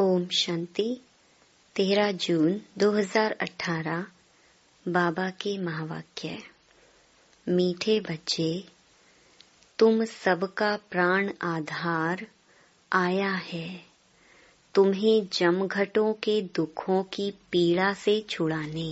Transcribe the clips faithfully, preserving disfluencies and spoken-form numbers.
ओम शांति। तेरह जून दो हज़ार अठारह। बाबा के महावाक्य। मीठे बच्चे, तुम सबका प्राण आधार आया है तुम्हें जमघटों के दुखों की पीड़ा से छुड़ाने।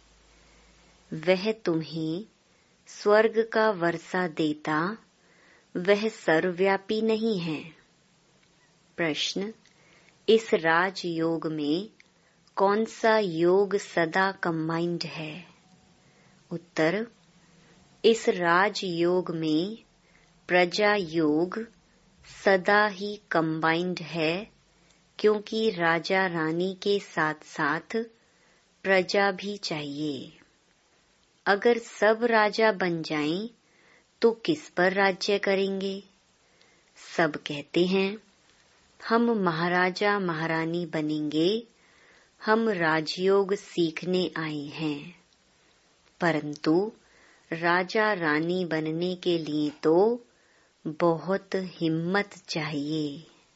वह तुम्हें स्वर्ग का वर्षा देता, वह सर्वव्यापी नहीं है। प्रश्न, इस राजयोग में कौन सा योग सदा कंबाइंड है? उत्तर, इस राजयोग में प्रजा योग सदा ही कंबाइंड है, क्योंकि राजा रानी के साथ साथ प्रजा भी चाहिए। अगर सब राजा बन जाएं, तो किस पर राज्य करेंगे? सब कहते हैं हम महाराजा महारानी बनेंगे, हम राजयोग सीखने आए हैं। परंतु राजा रानी बनने के लिए तो बहुत हिम्मत चाहिए,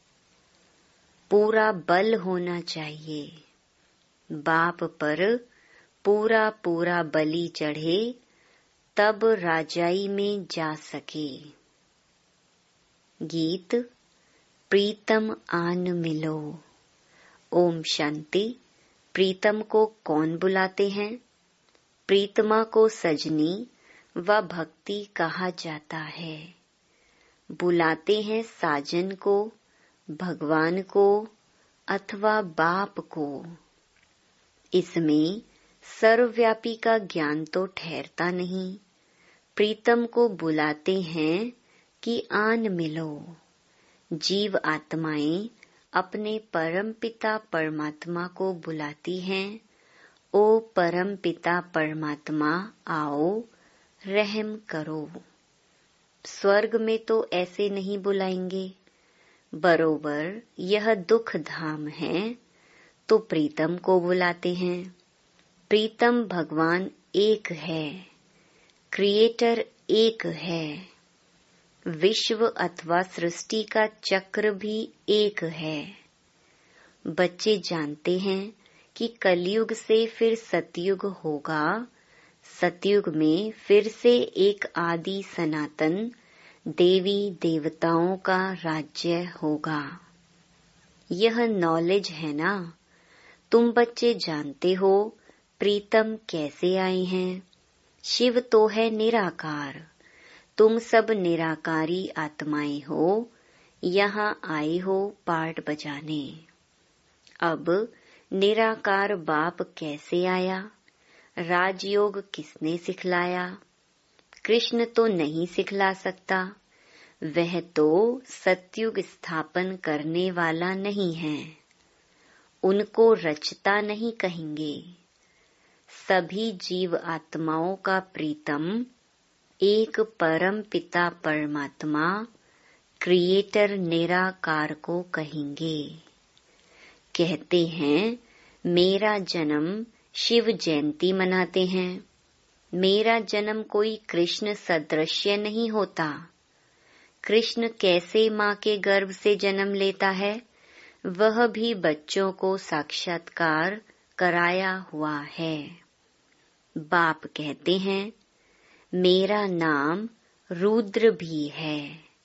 पूरा बल होना चाहिए। बाप पर पूरा पूरा बलि चढ़े, तब राजाई में जा सके। गीत प्रीतम आन मिलो। ओम शांति। प्रीतम को कौन बुलाते हैं? प्रीतमा को सजनी व भक्ति कहा जाता है। बुलाते हैं साजन को, भगवान को अथवा बाप को। इसमें सर्वव्यापी का ज्ञान तो ठहरता नहीं। प्रीतम को बुलाते हैं कि आन मिलो। जीव आत्माएं अपने परम पिता परमात्मा को बुलाती हैं, ओ परम पिता परमात्मा आओ, रहम करो। स्वर्ग में तो ऐसे नहीं बुलाएंगे। बरोबर यह दुख धाम है, तो प्रीतम को बुलाते हैं। प्रीतम भगवान एक है, क्रिएटर एक है। विश्व अथवा सृष्टि का चक्र भी एक है। बच्चे जानते हैं कि कलयुग से फिर सतयुग होगा, सतयुग में फिर से एक आदि सनातन देवी देवताओं का राज्य होगा। यह नॉलेज है ना? तुम बच्चे जानते हो प्रीतम कैसे आए हैं। शिव तो है निराकार, तुम सब निराकारी आत्माएं हो, यहाँ आए हो पार्ट बजाने। अब निराकार बाप कैसे आया? राजयोग किसने सिखलाया? कृष्ण तो नहीं सिखला सकता, वह तो सतयुग स्थापन करने वाला नहीं है। उनको रचता नहीं कहेंगे। सभी जीव आत्माओं का प्रीतम एक परम पिता परमात्मा क्रिएटर निराकार को कहेंगे। कहते हैं मेरा जन्म शिव जयंती मनाते हैं। मेरा जन्म कोई कृष्ण सदृश्य नहीं होता। कृष्ण कैसे माँ के गर्भ से जन्म लेता है, वह भी बच्चों को साक्षात्कार कराया हुआ है। बाप कहते हैं मेरा नाम रुद्र भी है।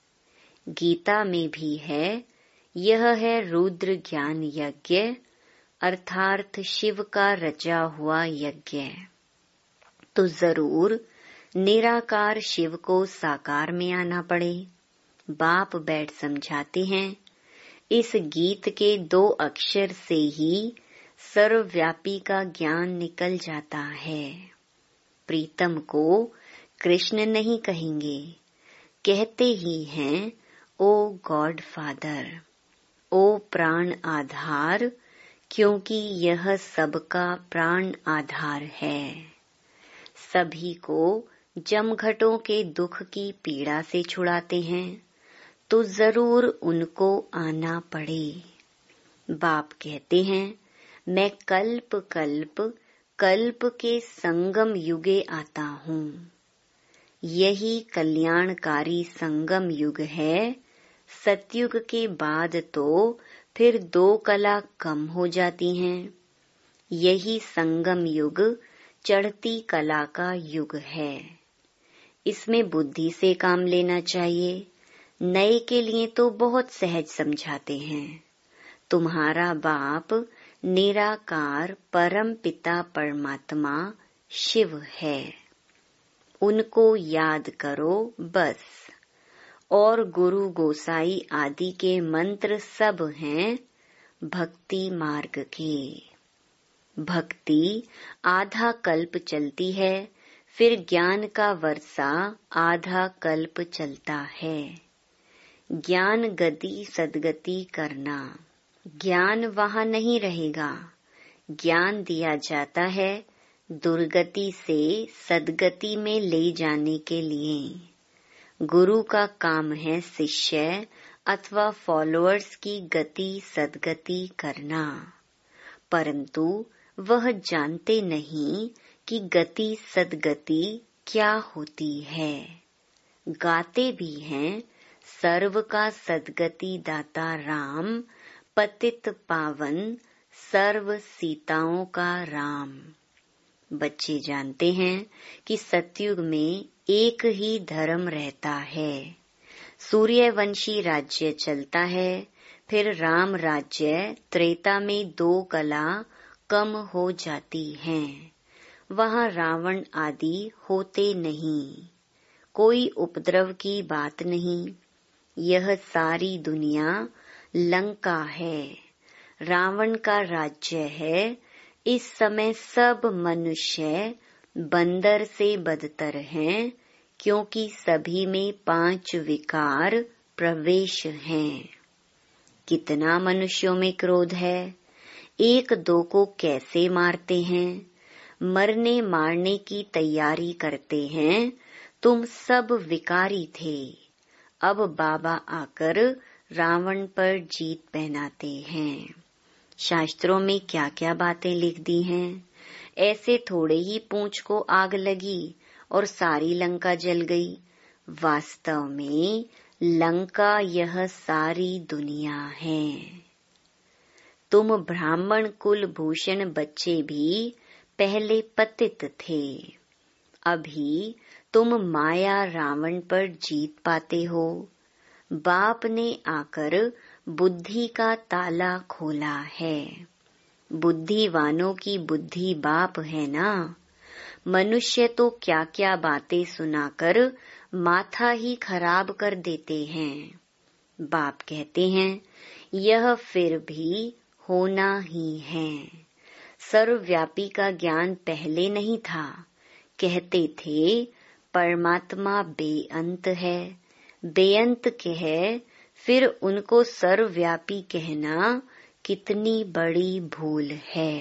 गीता में भी है, यह है रुद्र ज्ञान यज्ञ, अर्थात शिव का रचा हुआ यज्ञ। तो जरूर निराकार शिव को साकार में आना पड़े। बाप बैठ समझाते हैं, इस गीत के दो अक्षर से ही सर्वव्यापी का ज्ञान निकल जाता है। प्रीतम को कृष्ण नहीं कहेंगे, कहते ही हैं ओ गॉड फादर, ओ प्राण आधार, क्योंकि यह सबका प्राण आधार है। सभी को जमघटों के दुख की पीड़ा से छुड़ाते हैं, तो जरूर उनको आना पड़े। बाप कहते हैं मैं कल्प कल्प कल्प के संगम युगे आता हूँ। यही कल्याणकारी संगम युग है। सतयुग के बाद तो फिर दो कला कम हो जाती हैं। यही संगम युग चढ़ती कला का युग है। इसमें बुद्धि से काम लेना चाहिए। नए के लिए तो बहुत सहज समझाते हैं। तुम्हारा बाप निराकार परम पिता परमात्मा शिव है, उनको याद करो बस। और गुरु गोसाई आदि के मंत्र सब हैं भक्ति मार्ग के। भक्ति आधा कल्प चलती है, फिर ज्ञान का वर्षा आधा कल्प चलता है। ज्ञान गति सदगति करना, ज्ञान वहाँ नहीं रहेगा। ज्ञान दिया जाता है दुर्गति से सदगति में ले जाने के लिए। गुरु का काम है शिष्य अथवा फॉलोअर्स की गति सदगति करना, परंतु वह जानते नहीं कि गति सदगति क्या होती है। गाते भी हैं सर्व का सदगति दाता राम, पतित पावन सर्व सीताओं का राम। बच्चे जानते हैं कि सतयुग में एक ही धर्म रहता है। सूर्यवंशी राज्य चलता है, फिर राम राज्य त्रेता में दो कला कम हो जाती हैं। वहाँ रावण आदि होते नहीं, कोई उपद्रव की बात नहीं। यह सारी दुनिया लंका है, रावण का राज्य है। इस समय सब मनुष्य बंदर से बदतर हैं, क्योंकि सभी में पांच विकार प्रवेश हैं। कितना मनुष्यों में क्रोध है, एक दो को कैसे मारते हैं, मरने मारने की तैयारी करते हैं। तुम सब विकारी थे, अब बाबा आकर रावण पर जीत पहनाते हैं। शास्त्रों में क्या क्या बातें लिख दी हैं। ऐसे थोड़े ही पूंछ को आग लगी और सारी लंका जल गई। वास्तव में लंका यह सारी दुनिया है। तुम ब्राह्मण कुल भूषण बच्चे भी पहले पतित थे, अभी तुम माया रावण पर जीत पाते हो। बाप ने आकर बुद्धि का ताला खोला है। बुद्धिवानों की बुद्धि बाप है ना। मनुष्य तो क्या क्या बातें सुनाकर माथा ही खराब कर देते हैं। बाप कहते हैं यह फिर भी होना ही है। सर्वव्यापी का ज्ञान पहले नहीं था। कहते थे परमात्मा बेअंत है, बेअंत कह फिर उनको सर्वव्यापी कहना कितनी बड़ी भूल है।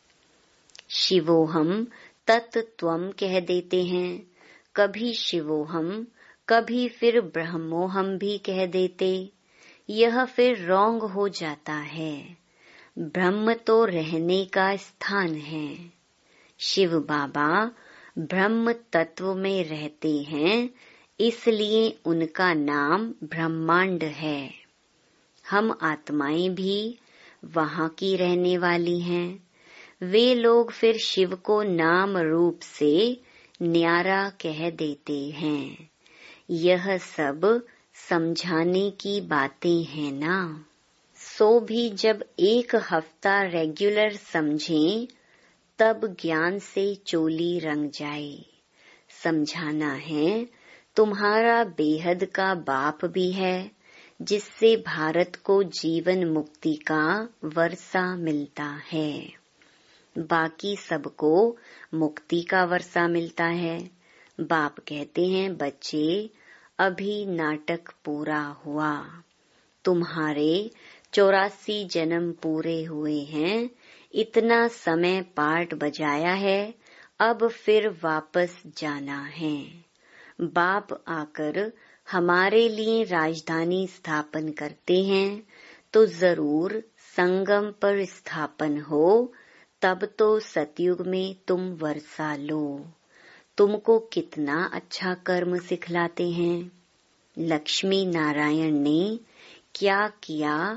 शिवोहम तत्त्वम कह देते हैं, कभी शिवोहम कभी फिर ब्रह्मोहम भी कह देते। यह फिर रॉन्ग हो जाता है। ब्रह्म तो रहने का स्थान है। शिव बाबा ब्रह्म तत्व में रहते हैं, इसलिए उनका नाम ब्रह्मांड है। हम आत्माएं भी वहाँ की रहने वाली हैं। वे लोग फिर शिव को नाम रूप से न्यारा कह देते हैं। यह सब समझाने की बातें हैं ना। सो भी जब एक हफ्ता रेगुलर समझें तब ज्ञान से चोली रंग जाए। समझाना है तुम्हारा बेहद का बाप भी है, जिससे भारत को जीवन मुक्ति का वर्षा मिलता है। बाकी सबको मुक्ति का वर्षा मिलता है। बाप कहते हैं बच्चे अभी नाटक पूरा हुआ, तुम्हारे चौरासी जन्म पूरे हुए हैं। इतना समय पार्ट बजाया है, अब फिर वापस जाना है। बाप आकर हमारे लिए राजधानी स्थापन करते हैं, तो जरूर संगम पर स्थापन हो, तब तो सतयुग में तुम वर्षा लो। तुमको कितना अच्छा कर्म सिखलाते हैं। लक्ष्मी नारायण ने क्या किया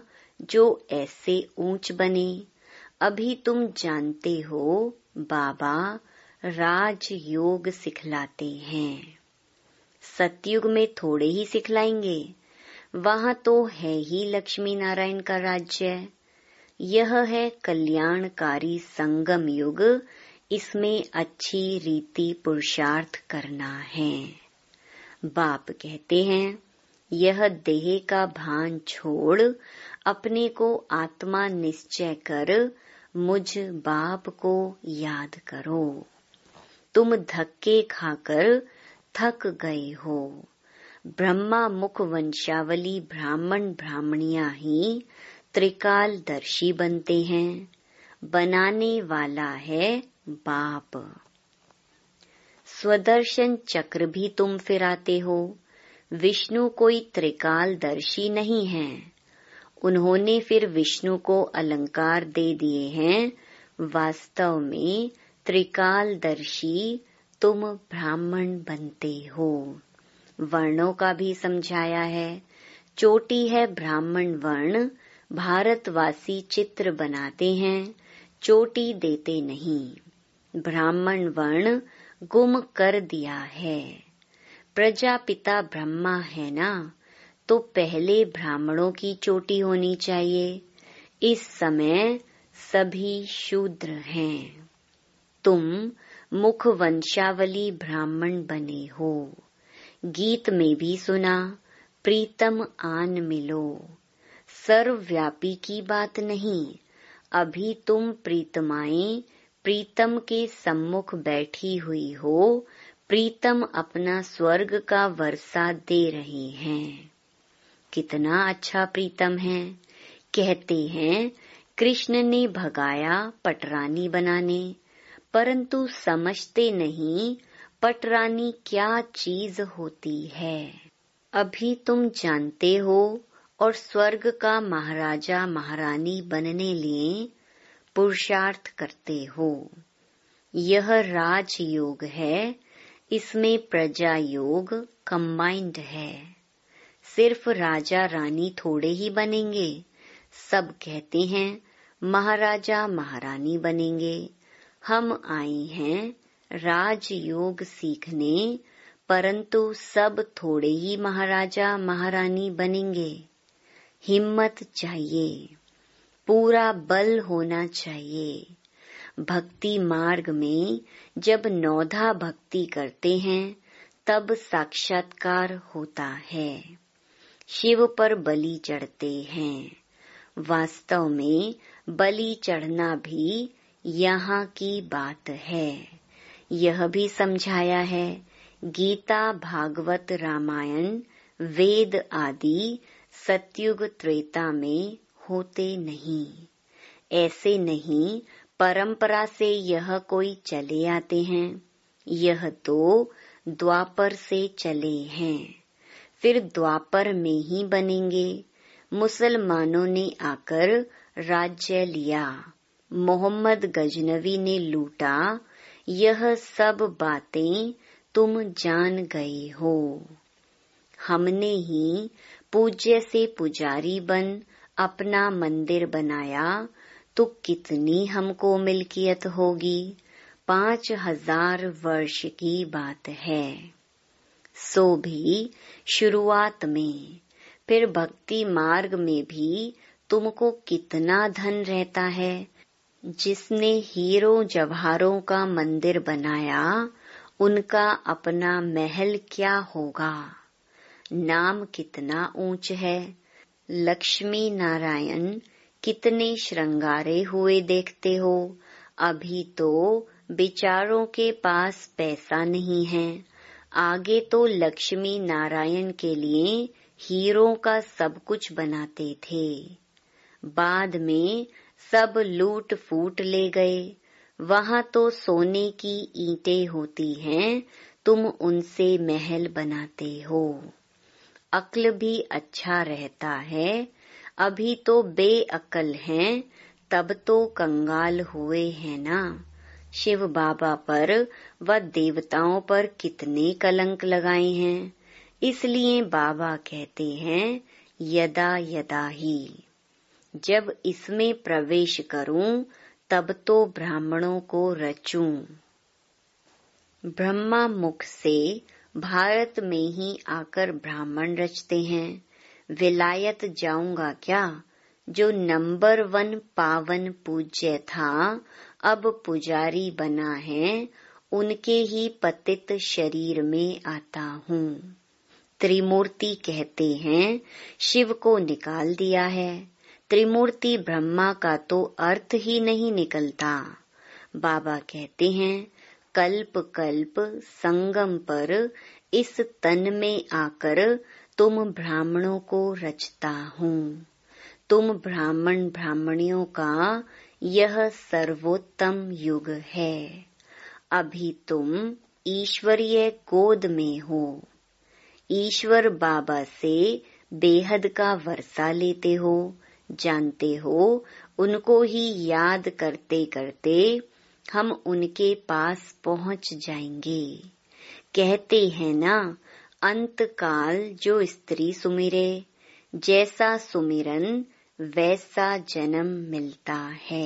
जो ऐसे ऊंच बने। अभी तुम जानते हो बाबा राजयोग सिखलाते हैं। सतयुग में थोड़े ही सिखलाएंगे, वहाँ तो है ही लक्ष्मी नारायण का राज्य। यह है कल्याणकारी संगम युग, इसमें अच्छी रीति पुरुषार्थ करना है। बाप कहते हैं यह देह का भान छोड़ अपने को आत्मा निश्चय कर मुझ बाप को याद करो। तुम धक्के खाकर थक गए हो। ब्रह्मा मुख वंशावली ब्राह्मण ब्राह्मणियां ही त्रिकालदर्शी बनते हैं। बनाने वाला है बाप। स्वदर्शन चक्र भी तुम फिराते हो। विष्णु कोई त्रिकालदर्शी नहीं है। उन्होंने फिर विष्णु को अलंकार दे दिए हैं। वास्तव में त्रिकालदर्शी तुम ब्राह्मण बनते हो। वर्णों का भी समझाया है। चोटी है ब्राह्मण वर्ण। भारतवासी चित्र बनाते हैं, चोटी देते नहीं। ब्राह्मण वर्ण गुम कर दिया है। प्रजापिता ब्रह्मा है ना, तो पहले ब्राह्मणों की चोटी होनी चाहिए। इस समय सभी शूद्र हैं। तुम मुख वंशावली ब्राह्मण बने हो। गीत में भी सुना, प्रीतम आन मिलो। सर्वव्यापी की बात नहीं। अभी तुम प्रीतमाएं प्रीतम के सम्मुख बैठी हुई हो। प्रीतम अपना स्वर्ग का वर्षा दे रहे हैं। कितना अच्छा प्रीतम है। कहते हैं कृष्ण ने भगाया पटरानी बनाने, परंतु समझते नहीं पटरानी क्या चीज होती है। अभी तुम जानते हो और स्वर्ग का महाराजा महारानी बनने लिए पुरुषार्थ करते हो। यह राजयोग है, इसमें प्रजा योग कंबाइंड है। सिर्फ राजा रानी थोड़े ही बनेंगे। सब कहते हैं महाराजा महारानी बनेंगे। हम आए हैं राजयोग सीखने, परंतु सब थोड़े ही महाराजा महारानी बनेंगे। हिम्मत चाहिए, पूरा बल होना चाहिए। भक्ति मार्ग में जब नौधा भक्ति करते हैं तब साक्षात्कार होता है। शिव पर बलि चढ़ते हैं। वास्तव में बलि चढ़ना भी यहाँ की बात है। यह भी समझाया है। गीता भागवत रामायण वेद आदि सतयुग त्रेता में होते नहीं। ऐसे नहीं परंपरा से यह कोई चले आते हैं। यह तो द्वापर से चले हैं, फिर द्वापर में ही बनेंगे। मुसलमानों ने आकर राज्य लिया, मोहम्मद गजनवी ने लूटा। यह सब बातें तुम जान गए हो। हमने ही पूज्य से पुजारी बन अपना मंदिर बनाया, तो कितनी हमको मिल्कियत होगी। पांच हजार वर्ष की बात है। सो भी शुरुआत में, फिर भक्ति मार्ग में भी तुमको कितना धन रहता है। जिसने हीरों जवाहरों का मंदिर बनाया, उनका अपना महल क्या होगा। नाम कितना ऊंच है। लक्ष्मी नारायण कितने श्रृंगारे हुए देखते हो। अभी तो बेचारों के पास पैसा नहीं है। आगे तो लक्ष्मी नारायण के लिए हीरों का सब कुछ बनाते थे। बाद में सब लूट फूट ले गए। वहाँ तो सोने की ईंटें होती हैं, तुम उनसे महल बनाते हो। अक्ल भी अच्छा रहता है। अभी तो बेअक्ल हैं, तब तो कंगाल हुए हैं ना। शिव बाबा पर व देवताओं पर कितने कलंक लगाए हैं। इसलिए बाबा कहते हैं यदा यदा ही। जब इसमें प्रवेश करूं तब तो ब्राह्मणों को रचूं। ब्रह्मा मुख से भारत में ही आकर ब्राह्मण रचते हैं। विलायत जाऊंगा क्या? जो नंबर वन पावन पूज्य था अब पुजारी बना है, उनके ही पतित शरीर में आता हूँ। त्रिमूर्ति कहते हैं शिव को निकाल दिया है। त्रिमूर्ति ब्रह्मा का तो अर्थ ही नहीं निकलता। बाबा कहते हैं कल्प कल्प संगम पर इस तन में आकर तुम ब्राह्मणों को रचता हूँ। तुम ब्राह्मण ब्राह्मणियों का यह सर्वोत्तम युग है। अभी तुम ईश्वरीय गोद में हो। ईश्वर बाबा से बेहद का वर्षा लेते हो। जानते हो उनको ही याद करते करते हम उनके पास पहुंच जाएंगे। कहते हैं ना, अंत काल जो स्त्री सुमिरे, जैसा सुमिरन वैसा जन्म मिलता है।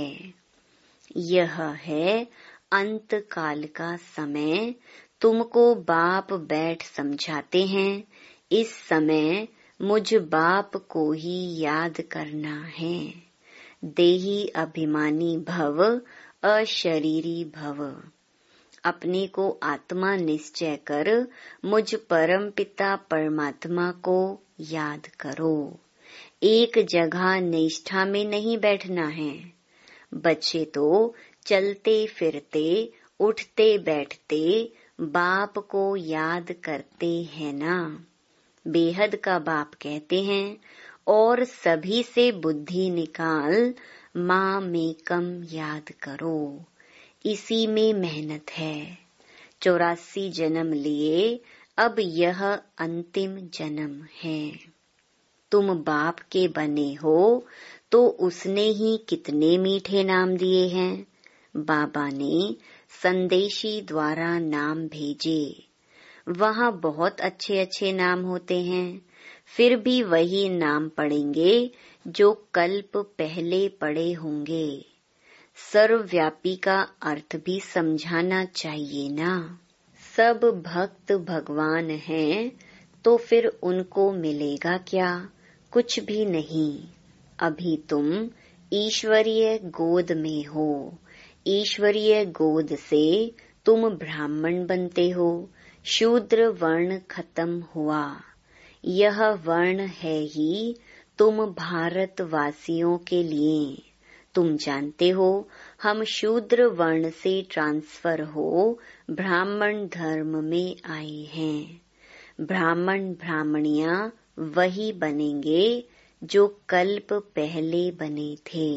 यह है अंत काल का समय। तुमको बाप बैठ समझाते हैं। इस समय मुझ बाप को ही याद करना है। देही अभिमानी भव, अशरीरी भव। अपने को आत्मा निश्चय कर मुझ परम पिता परमात्मा को याद करो। एक जगह निष्ठा में नहीं बैठना है। बच्चे तो चलते फिरते उठते बैठते बाप को याद करते हैं ना। बेहद का बाप कहते हैं और सभी से बुद्धि निकाल माँ में कम याद करो। इसी में मेहनत है। चौरासी जन्म लिए, अब यह अंतिम जन्म है। तुम बाप के बने हो तो उसने ही कितने मीठे नाम दिए हैं। बाबा ने संदेशी द्वारा नाम भेजे। वहाँ बहुत अच्छे अच्छे नाम होते हैं। फिर भी वही नाम पढ़ेंगे जो कल्प पहले पढ़े होंगे। सर्वव्यापी का अर्थ भी समझाना चाहिए ना। सब भक्त भगवान हैं तो फिर उनको मिलेगा क्या? कुछ भी नहीं। अभी तुम ईश्वरीय गोद में हो। ईश्वरीय गोद से तुम ब्राह्मण बनते हो। शूद्र वर्ण खत्म हुआ। यह वर्ण है ही तुम भारतवासियों के लिए। तुम जानते हो हम शूद्र वर्ण से ट्रांसफर हो ब्राह्मण धर्म में आए हैं। ब्राह्मण ब्राह्मणियां वही बनेंगे जो कल्प पहले बने थे।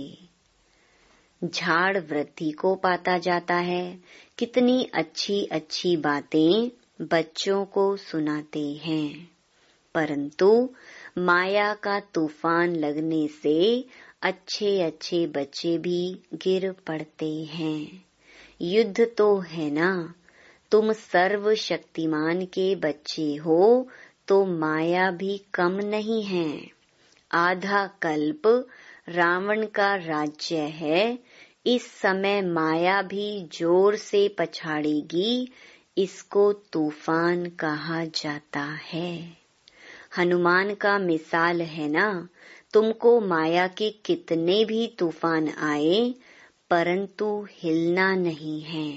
झाड़ वृद्धि को पाता जाता है। कितनी अच्छी अच्छी बातें बच्चों को सुनाते हैं, परंतु माया का तूफान लगने से अच्छे अच्छे बच्चे भी गिर पड़ते हैं। युद्ध तो है ना। तुम सर्वशक्तिमान के बच्चे हो तो माया भी कम नहीं है। आधा कल्प रावण का राज्य है। इस समय माया भी जोर से पछाड़ेगी। इसको तूफान कहा जाता है। हनुमान का मिसाल है ना। तुमको माया के कितने भी तूफान आए परंतु हिलना नहीं है।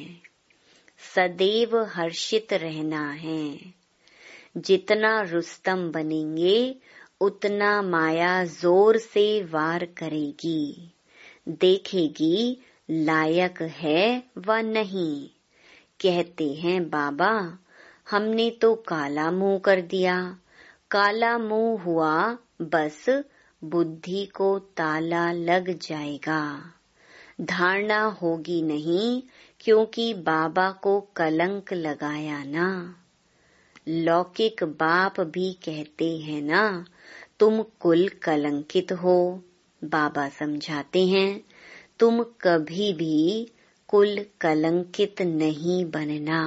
सदैव हर्षित रहना है। जितना रुस्तम बनेंगे उतना माया जोर से वार करेगी। देखेगी लायक है व नहीं। कहते हैं बाबा हमने तो काला मुंह कर दिया। काला मुंह हुआ बस बुद्धि को ताला लग जाएगा। धारणा होगी नहीं क्योंकि बाबा को कलंक लगाया ना। लौकिक बाप भी कहते हैं ना तुम कुल कलंकित हो। बाबा समझाते हैं तुम कभी भी कुल कलंकित नहीं बनना।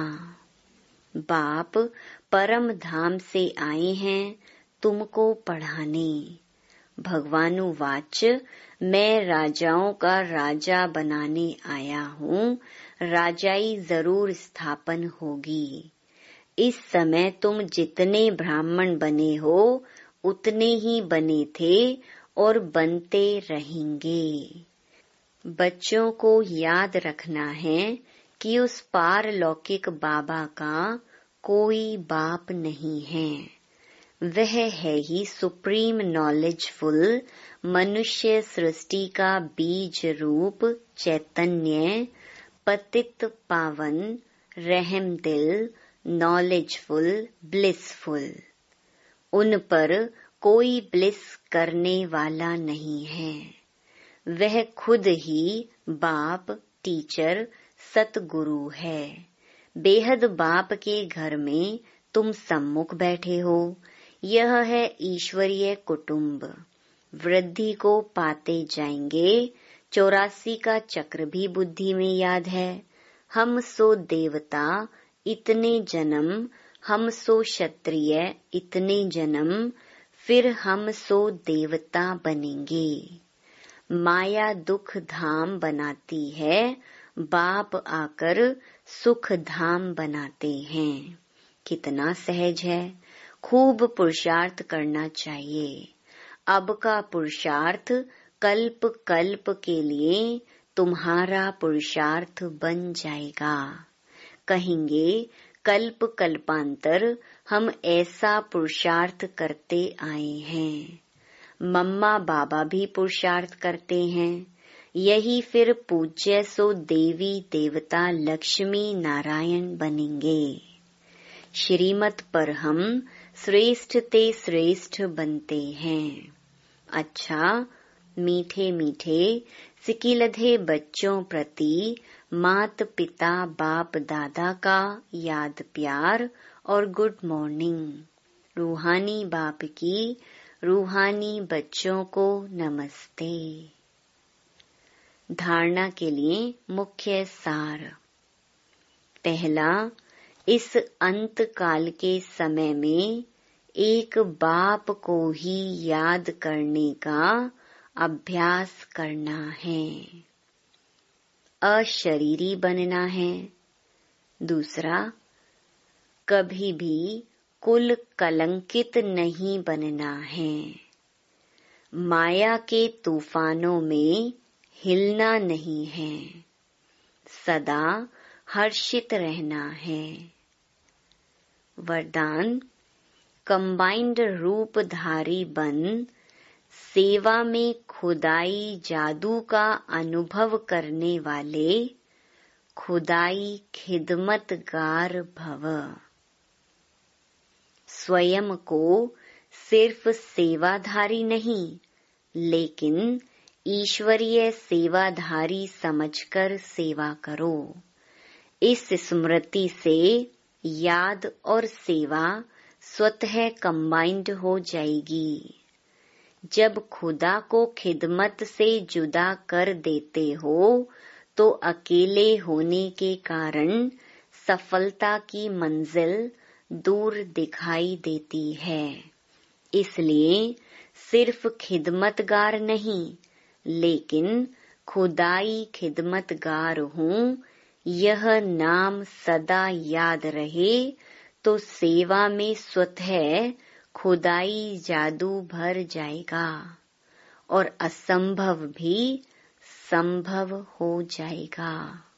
बाप परम धाम से आए हैं तुमको पढ़ाने। भगवानुवाच मैं राजाओं का राजा बनाने आया हूँ, राजाई जरूर स्थापन होगी। इस समय तुम जितने ब्राह्मण बने हो उतने ही बने थे और बनते रहेंगे। बच्चों को याद रखना है कि उस पारलौकिक बाबा का कोई बाप नहीं है। वह है ही सुप्रीम नॉलेजफुल, मनुष्य सृष्टि का बीज रूप चैतन्य, पतित पावन, रहम दिल, नॉलेजफुल, ब्लिसफुल। उन पर कोई ब्लिस करने वाला नहीं है। वह खुद ही बाप, टीचर, सतगुरु है। बेहद बाप के घर में तुम सम्मुख बैठे हो। यह है ईश्वरीय कुटुंब। वृद्धि को पाते जाएंगे। चौरासी का चक्र भी बुद्धि में याद है। हम सो देवता इतने जन्म, हम सो क्षत्रिय इतने जन्म, फिर हम सो देवता बनेंगे। माया दुख धाम बनाती है, बाप आकर सुख धाम बनाते हैं। कितना सहज है। खूब पुरुषार्थ करना चाहिए। अब का पुरुषार्थ कल्प कल्प के लिए तुम्हारा पुरुषार्थ बन जाएगा। कहेंगे कल्प कल्पांतर हम ऐसा पुरुषार्थ करते आए हैं। मम्मा बाबा भी पुरुषार्थ करते हैं। यही फिर पूज्य सो देवी देवता लक्ष्मी नारायण बनेंगे। श्रीमत पर हम श्रेष्ठ ते श्रेष्ठ बनते हैं। अच्छा, मीठे मीठे सिकिलधे बच्चों प्रति मात पिता बाप दादा का याद प्यार और गुड मॉर्निंग। रूहानी बाप की रूहानी बच्चों को नमस्ते। धारणा के लिए मुख्य सार। पहला, इस अंत काल के समय में एक बाप को ही याद करने का अभ्यास करना है। अशरीरी बनना है। दूसरा, कभी भी कुल कलंकित नहीं बनना है। माया के तूफानों में हिलना नहीं है। सदा हर्षित रहना है। वरदान, कंबाइंड रूपधारी बन सेवा में खुदाई जादू का अनुभव करने वाले खुदाई खिदमतगार भव। स्वयं को सिर्फ सेवाधारी नहीं, लेकिन ईश्वरीय सेवाधारी समझकर सेवा करो। इस स्मृति से याद और सेवा स्वतः कंबाइंड हो जाएगी। जब खुदा को खिदमत से जुदा कर देते हो तो अकेले होने के कारण सफलता की मंजिल दूर दिखाई देती है। इसलिए सिर्फ खिदमतगार नहीं, लेकिन खुदाई खिदमतगार हूँ, यह नाम सदा याद रहे तो सेवा में स्वतः खुदाई जादू भर जाएगा और असंभव भी संभव हो जाएगा।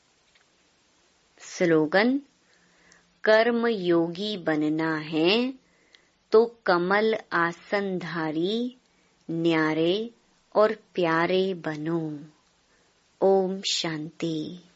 स्लोगन, कर्म योगी बनना है तो कमल आसनधारी न्यारे और प्यारे बनो। ओम शांति।